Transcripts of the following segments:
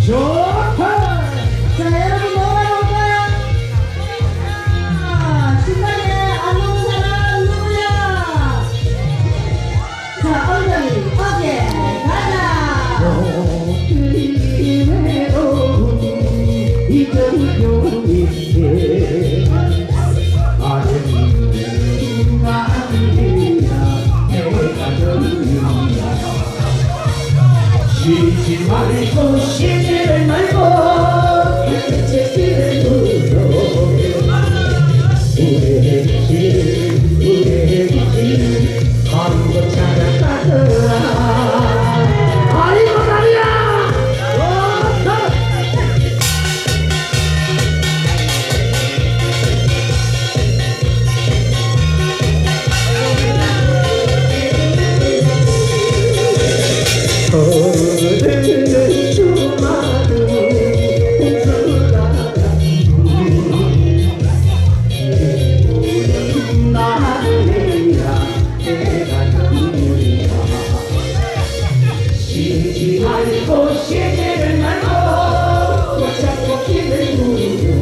좋다. 자, 여러분 뭐가 나올까요? 신나게 안 나오는 사람 누구냐? 자, 엉덩이 어깨 가자. 쉬지 말고 쉬지를 말고 제길을 눌러 우리의 길 가는 것 찾아가더라. 아이고 말이야. 쉬지 말고 쉬지를 말고 자꾸 길을 누르고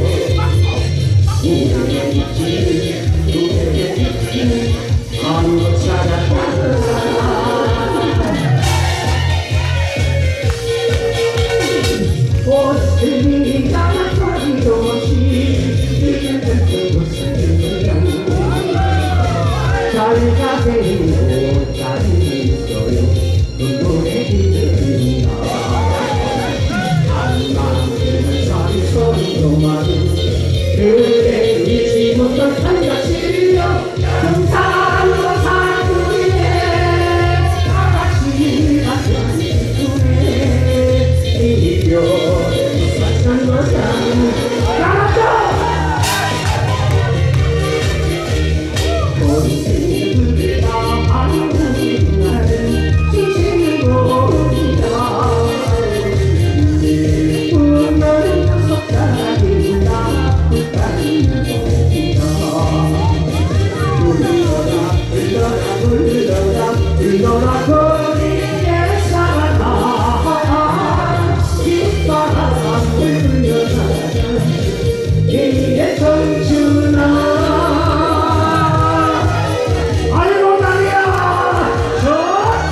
우리의 길 가는 것 찾아가더라. 꽃들이 가만히도 시기를 듣고 잘 가세요 잘 있어요 그 노래 들으나 안나는 잔소리도 많은 그래 잊지 못할 한가시려 금산과 산중에 다같이 가자 꿈에 이별 산 거야 가라져 본색을 다 아는 나는 진심을 모른다. 운명은 속삭인다 불가는 거리다. 불러라 거리에 살아가 깃바람 불려라 길에 청춘아. 아이고 말이야. 좋다.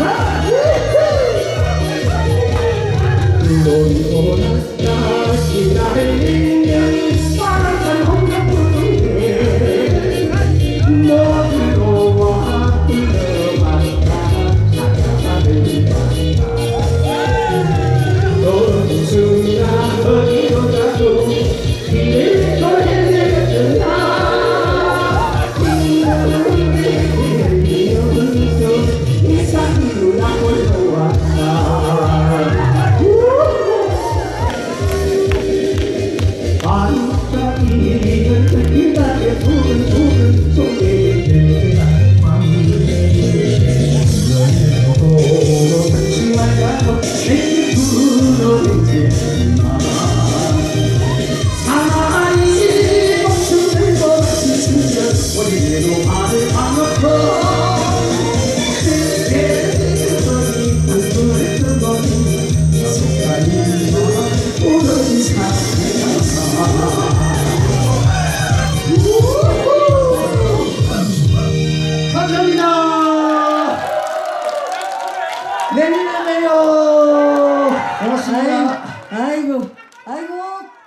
놀고 다시 나를 읽는 파란산 홍경불에 모두로 와 불러봤다 찾아가는 바다. 동수가 어디로 가도 길을 헤매졌다. 이 산으로 나 홀로 왔다. 반짝이는 그날의 푸른 속에 너를 같이 말고 내게 불러내지마. 사나이 목숨 들고 있으면 어디로 발을 감았고 감사합니다. 내년에 봬요. 고맙습니다. 아이고, 아이고.